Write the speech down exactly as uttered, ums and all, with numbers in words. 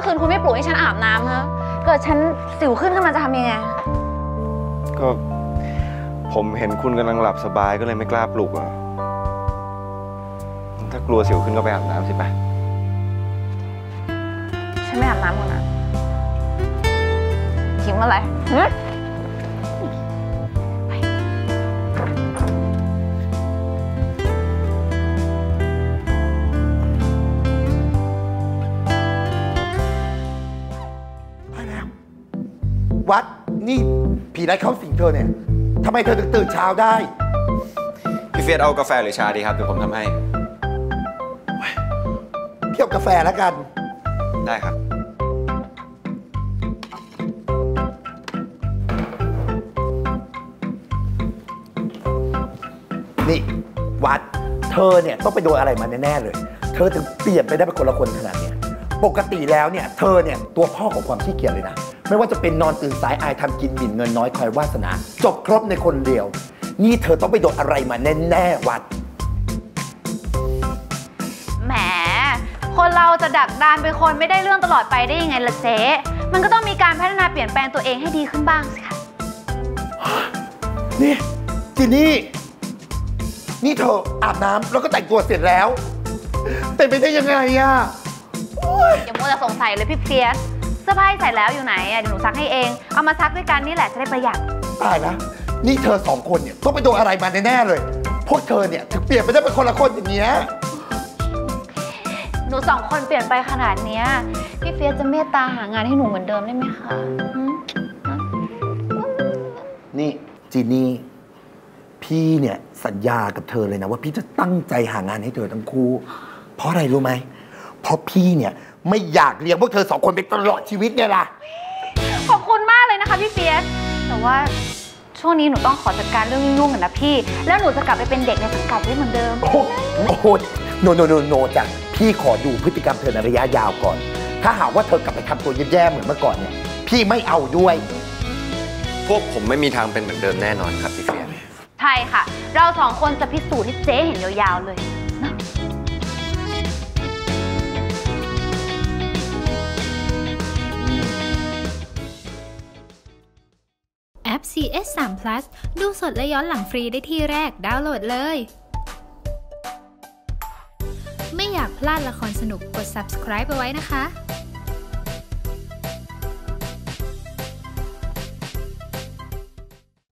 มื่อคืนคุณไม่ปลุกให้ฉันอาบน้ำฮะเกิดฉันสิวขึ้นขึ้นมาจะทำยังไงก็ผมเห็นคุณกำลังหลับสบายก็เลยไม่กล้าปลุกอ่ะถ้ากลัวสิวขึ้นก็ไปอาบน้ำสิไปฉันไม่อาบน้ำก่อนนะหิวอะไรวัดนี่ผีไร้เข้าสิงเธอเนี่ยทำไมเธอถึงตื่นเช้าได้พี่เฟียสเอากาแฟหรือชาดีครับเดี๋ยวผมทำให้พี่เอากาแฟแล้วกันได้ครับนี่วัดเธอเนี่ยต้องไปโดนอะไรมาแน่ๆเลยเธอถึงเปลี่ยนไปได้เป็นคนละคนขนาดนี้ปกติแล้วเนี่ยเธอเนี่ยตัวพ่อของความขี้เกียจเลยนะไม่ว่าจะเป็นนอนตื่นสายอายทำกินบิ่นเงินน้อยคอยวาสนาจบครบในคนเดียวนี่เธอต้องไปโดนอะไรมาแน่ๆวัดแหมคนเราจะดักดานเป็นคนไม่ได้เรื่องตลอดไปได้ยังไงล่ะเจ๊มันก็ต้องมีการพัฒนาเปลี่ยนแปลงตัวเองให้ดีขึ้นบ้างสิคะนี่จีนี่นี่เธออาบน้ำแล้วก็แต่งตัวเสร็จแล้วเป็นไปได้ยังไงอะอย่ามัวแต่สงสัยเลยพี่เฟียสเสื้อผ้าใส่แล้วอยู่ไหนอ่ะเดี๋ยวหนูซักให้เองเอามาซักด้วยกันนี่แหละจะได้ประหยัดตายนะนี่เธอสองคนเนี่ยต้องไปโดนอะไรมาแน่ๆเลยพวกเธอเนี่ยถึงเปลี่ยนไปได้เป็นคนละคนอย่างเงี้ยหนูสองคนเปลี่ยนไปขนาดเนี้ยพี่เฟียสจะเมตตาหางานให้หนูเหมือนเดิมได้ไหมคะนี่จีนี่พี่เนี่ยสัญญากับเธอเลยนะว่าพี่จะตั้งใจหางานให้เธอทั้งคู่เพราะอะไรรู้ไหมเพราะพี่เนี่ยไม่อยากเลี้ยงพวกเธอสองคนไปตลอดชีวิตเนี่ยล่ะขอบคุณมากเลยนะคะพี่เฟียสแต่ว่าช่วงนี้หนูต้องขอจัดการเรื่องยุ่งๆกันนะพี่แล้วหนูจะกลับไปเป็นเด็กในสังกัดได้เหมือนเดิมโอ้โหโนโนโนโนจ้ะพี่ขอดูพฤติกรรมเธอในระยะยาวก่อนถ้าหากว่าเธอกลับไปทำตัวแย่ๆเหมือนเมื่อก่อนเนี่ยพี่ไม่เอาด้วยพวกผมไม่มีทางเป็นเหมือนเดิมแน่นอนครับพี่เฟียสใช่ค่ะเราสองคนจะพิสูจน์ให้เจ๊เห็นยาวๆเลยนะแอป ซี เอส สาม พลัส ดูสดและย้อนหลังฟรีได้ที่แรกดาวน์โหลดเลยไม่อยากพลาดละครสนุกกด ซับสไครบ์ เอาไว้นะคะ